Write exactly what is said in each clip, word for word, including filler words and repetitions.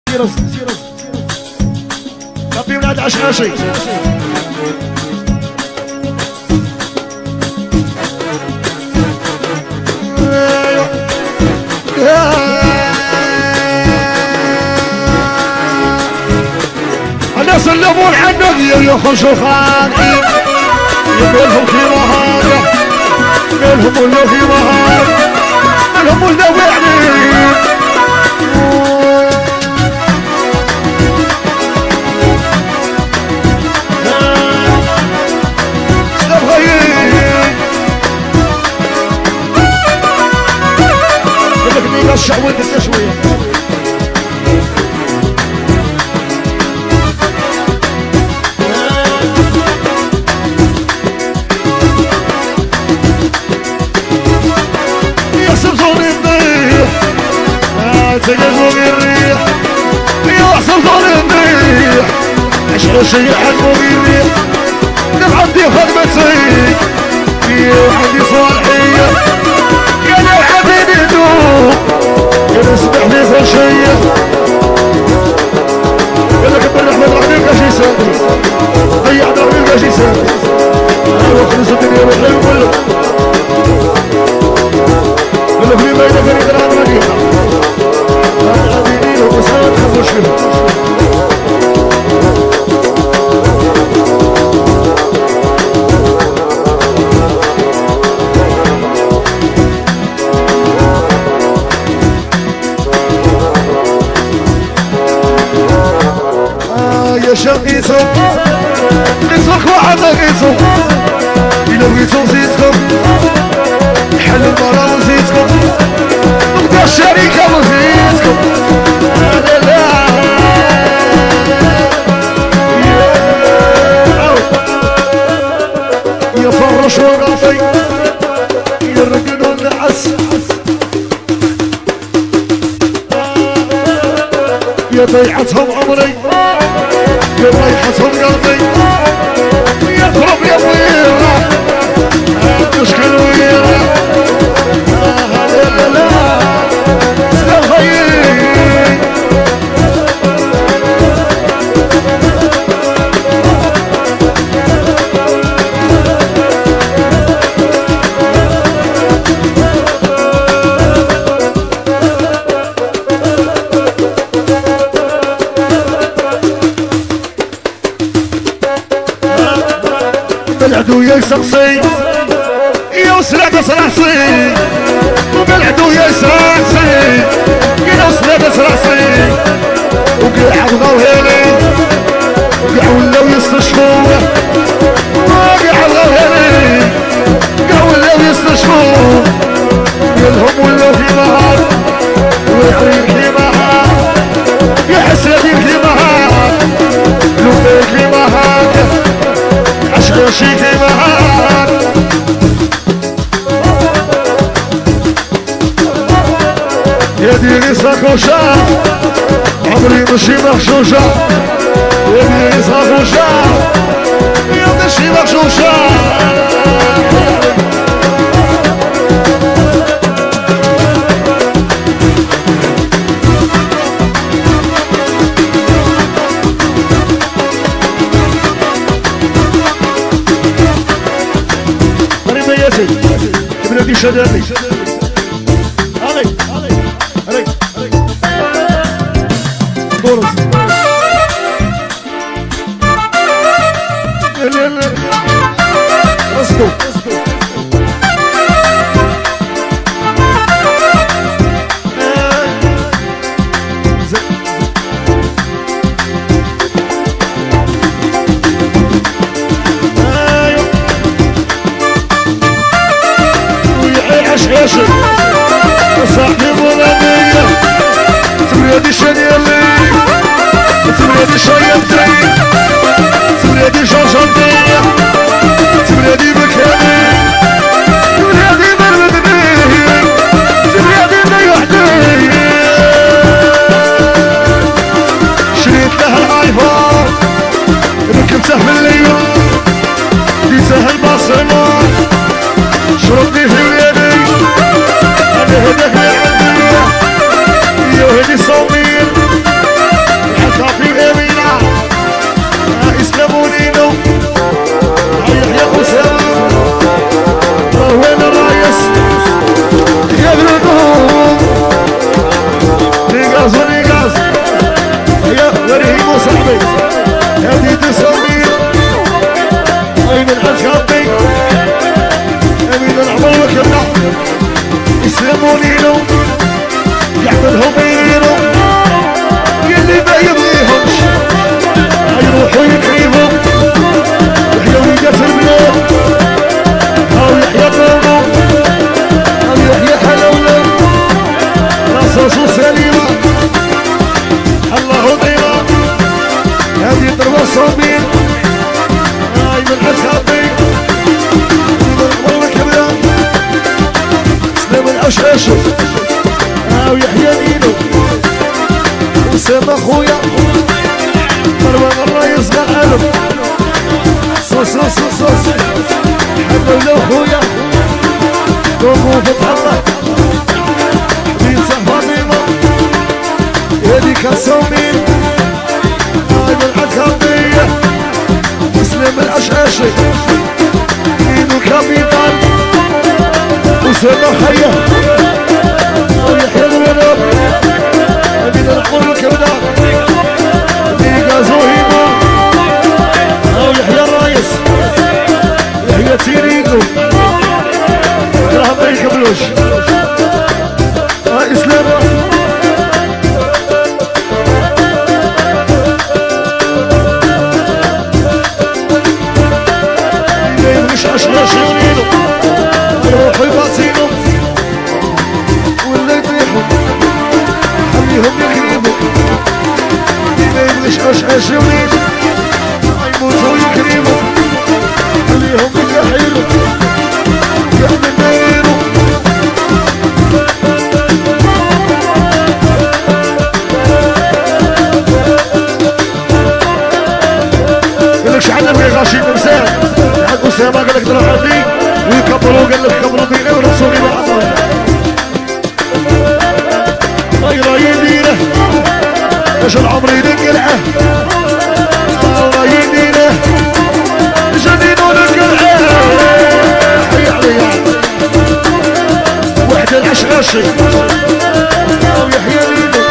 سيرس ربي ولاد عشاشي الناس اللي مول عنك يخشوا خاطي يبيلهم في مهارة يبيلهم ولا في مهارة يبيلهم ولا وعليك رشع ودك شوية يحسبون الريح تقلبوا بالريح يحسبون الريح عشرة شيء حلموا بالريح نم عندي خدمتي عندي صالحية يا لو حبيبي دوب يا نسمح لي كل شيء قال لك ابن احمد راح نلقى شي سادس ضيعنا راح نلقى شي سادس ايوا خلص الدنيا والحلو كله قال لك لي ما يدفن يدران مليحة هذا عبيدين وبسات خفوش فيهم شقيتهم قيسوك وعنا قيسوك إلا بغيتو زيدكم حل المرا وزيدكم نبدا الشركة وزيدكم لا لا يا فرش ورافي يا الرقد والنعس يا ضيعتهم عمري يا ريحتهم قلبي يضرب يا ويرة تشكل ويرة لا لا لا سلام خيي بالعدو يسقسي يا وسلاد سرعسي وبالعدو يسقسي يا وسلاد سرعسي وقاع الغوهيلي وقاع ولاو يستشفوا وقاع الغوهيلي وقاع ولاو يستشفوا يلهم ولاو في مهار ويعريك في مهار يا حساديك في مهار لوبيك في مهار عشقوشي في مهار يا ديري ساكوشا عمري مشي مخشوشة يا ديري ساكوشا يا مشي مخشوشة بلادي شدادي علي علي علي علي دورس رستو عشق صاحب ولدية تبريدي شنيلي تبريدي شيبتي تبريدي شوشنتي تبريدي بكالي تبريدي بالبدني تبريدي بيوحدي شريت لها الايفون ركبته في الليل ديته البصمة شربني في يدي انا هداك لعندي يا هدي صوميل وريهم وصاحبي هذه تسوي أين الأسكابي أمين العمر وكذا يسلمونينو يعملهم يرينو يلي ما يبغيهمش يروحوا يكريمهم يحيوا يقفل البلاد أو يحيى قومه أو يحيى حلوله رصاصه سليمة الله ضيرة هذه ضربة صوبين هاي من أصحابي والله كبيرة سلام الأشاشة أو يحيى نينو وسام أخويا ضربة مرة يصغر قلب صوص صوص صوص حبوا له أخويا قوموا فتح الله بين صحبة بيضة هذيك الصومين هاي من أصحابي مسلم الأشاشي مينو كابيتان وسام حيا ويحيى الولد أمين العمر والكبدة ديقا زوهيمو أو يحيى الرايس يحيى تيريقو راهم ما يكملوش ها إسلام مش عشرة شغلينو يروحوا يباصينو ولا يطيحوا خليهم يكريموا ما يبغيش عشرة شغلينو يموتوا يكريموا خليهم يحيلوا يحمل نايرو قالك شحال نبغي غاشي نمسان أسامة قال لك تروح عندي ويكبروا قال لك كبروا بينا ورسولي بعضهم غير يدينه ايش العمر ينقلعه الله يدينه جنينو نقلعه حي عليها وحده العشاشي او يحيى ليدو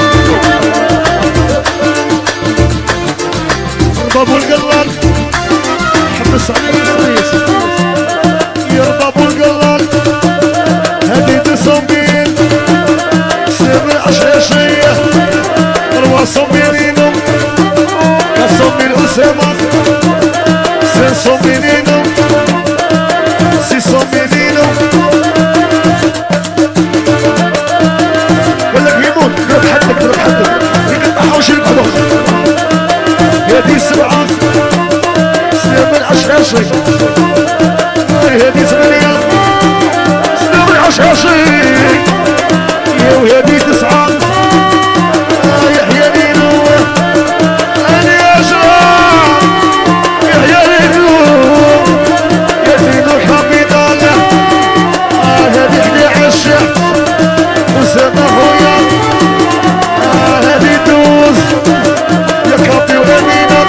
بابو القلال حبس عليه الرئيس يا بابو القلال هذه تصمين سيب العشاشية روا صمينينو كصمين أسامة سين صمينينو سي صمينينو قال لك يموت يروح حدك يروح حدك يقطعوش الكبخ هذه سبعة سلام العشاشي هذه ثمانية سلام العشاشي وهذه تسعة يحيى نينو أنا يا شباب يحيى نينو يا نينو كابيتال هذه حدي عشا وسام أخويا هذه دوز يا كابي وأمينة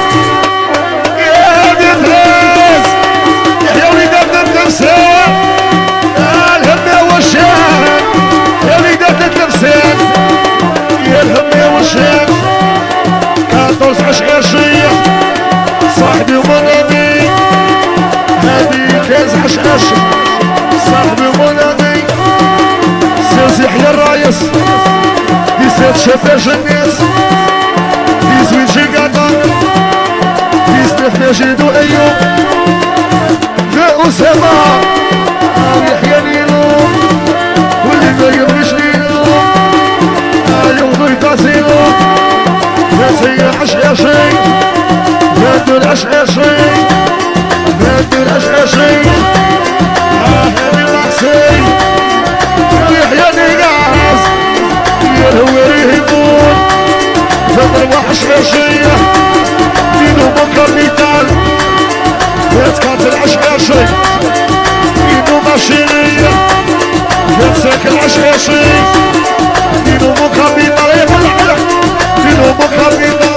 يا الهم يا وشام كاتوس عشاشية صاحبي ومنامي هادي كاز عشاشي صاحبي ومنامي سيز يحيى الرايس دي سيد شفاش الناس دي زوين شيقاطا دي سنف مجيد وأيوب ذا أسامة أو يحيى نينو واللي ما يبغيش نينو يوضو يتاسينو ناسي العشاشي نادو العشاشي نادو العشاشي هاهي العكسي يحيى نيقاس يا الهواري يهيبون تضرب وحشاشية دينو بكر ميتال يتكات العشاشي دينو ماشينية يتساك العشاشي دينو مكابينا يقول لك دينو مكابينا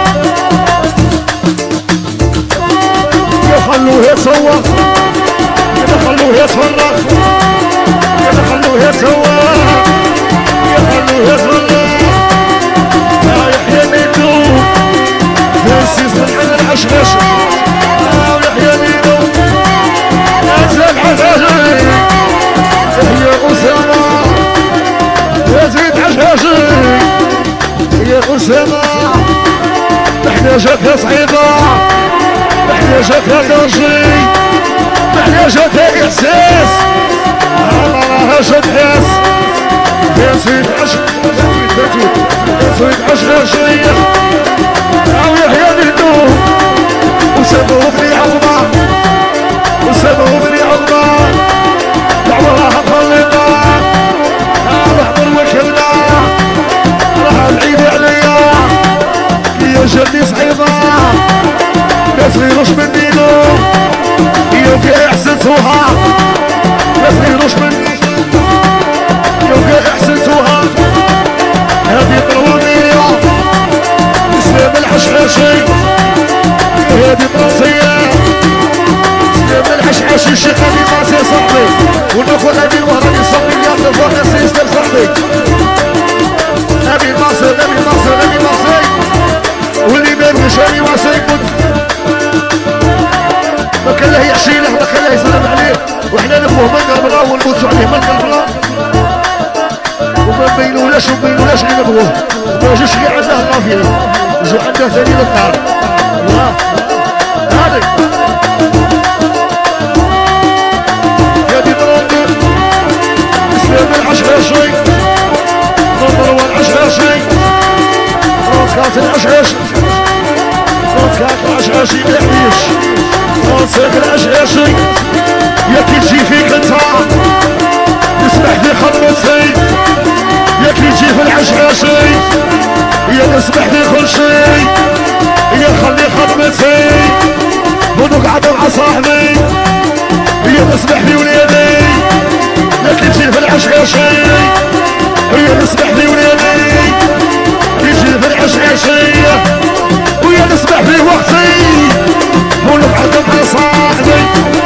يخلوه يتصور يخلوه يتفرق يخلوه يتصور يخلوه يتفرق يا يحيى نينو محتاجك يا صعيدة محتاجك يا درجي محتاجك يا احساس الله شد حس يا سيد عشق يا سيد عشق شيخ او يحيى الهدوء وسابوه في عظمه وسابوه في عظمه دعوة خلينا نحضر وكلنا راح العيد عليا يا جدي صعيدة ناس غيروش من دينو يوكا احسنتوها ناس غيروش من دينو يوكا احسنتوها هذه طروانية اسلام الحشاشي هذه طراسية اسلام الحشاشي الشيخ هذه طراسية صاحبي وناخذ هذه المهرجان يصلي لي على فوق السيستم صاحبي نبي مصر نبي مصر نبي مصر واللي ما يبغيش هاني مصر يكون ما كان له يحشي له ما كان له يسلم عليه وحنا نفوه من قلبنا ونموتوا عليه من قلبنا وما نبينولاش ونبينولاش اللي نبغوه وما يجوش اللي عنده القافيه يجوا عنده ثاني للدار الله هذيك هادي طراندر اسلام العشراشي نمبر وان عشراشي راسكات العشراشي راسكات العشراشي ما يحميش راسك العشراشي يا كي تجي فيك انت تسمح لي خطوتي يا كي تجي في العشراشي يا تسمح لي كل شي يا خلي خطوتي ونقعد مع صاحبي يا تسمح لي وليدي يا كي تجي في العشراشي يا تسمح لي وليدي يجي في العشراشي ويا تسمح لي وقتي ونقعد مع صاحبي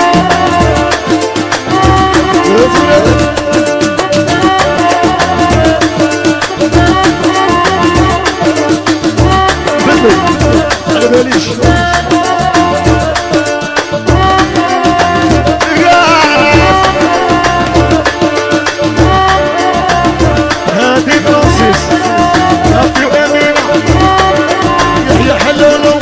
على باليش هادي فرانسيس هادي وامينة يحيى حلولو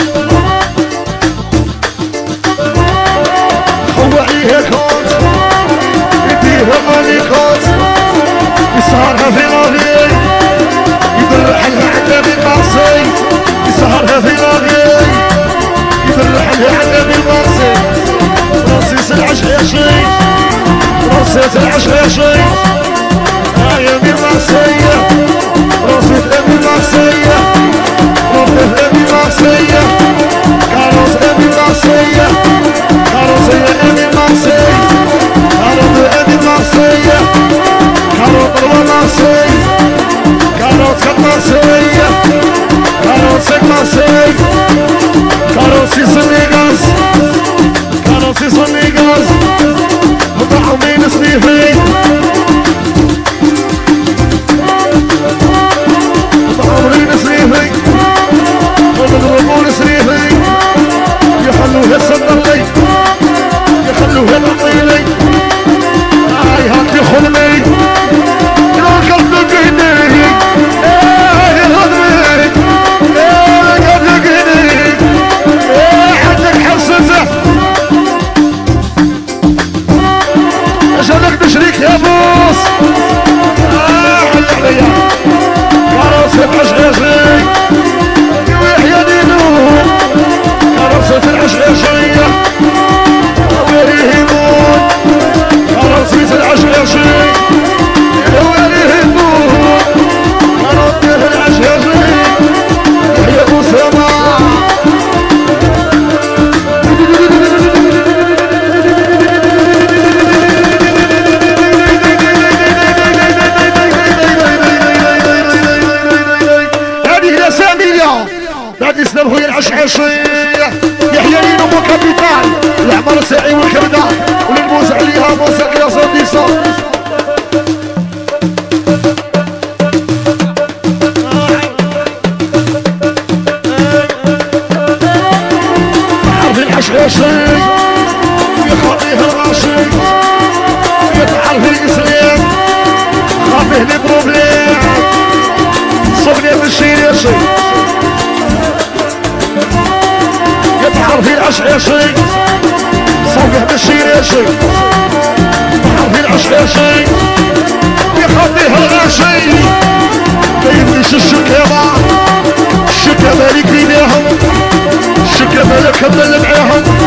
هو عليها كوت يديها ماليكوت يسهرها في غالي يدرح لها عندها بالمعصي يسهرها في غالي يدرح لها عندها بالمعصي فرانسيس العشاشي فرانسيس العشاشي يا أمير مارسية رصيد أمير مارسية ربه أمير مارسية كاروس أمير مارسية كاروس يا أمير مارسية كاروس أمير مارسية كاروس روى مارسية كاروس مارسية كاروس مارسية كاروس سنيغاز كاروس سنيغاز وضعوا مين سنيفي عمرين سريفي وضربون سريفي يخلوها تصدر لي يخلوها تعطيلي هاي هات لي خدمي القلب لقيني ايه يا خدمي ايه القلب لقيني ايه حدك حصته اجلك بشريك يا بوس اه حل عليا كراسة العشاشي ويحيى دينو كراسة العشاشية ويلي يموت كراسة العشاشي ويلي يموت كراسة العشاشي يحيى أسامة بعد اسلام هو العشعشية يحيى لينو مو كابيتال العمر الساعي والكبدة وللموز عليها موسيقى يا صديصة عارف العشعشي يخطيها الغاشي يتعرف الاسلام خافيه لي بروبليم صبني بالشيء يا شي العشعاشي صوبه بالشيراشي في العشعاشي يخطيها الغاشي ما يبنيش الشكامة الشكامة اللي كفيناهم الشكامة اللي كمل معاهم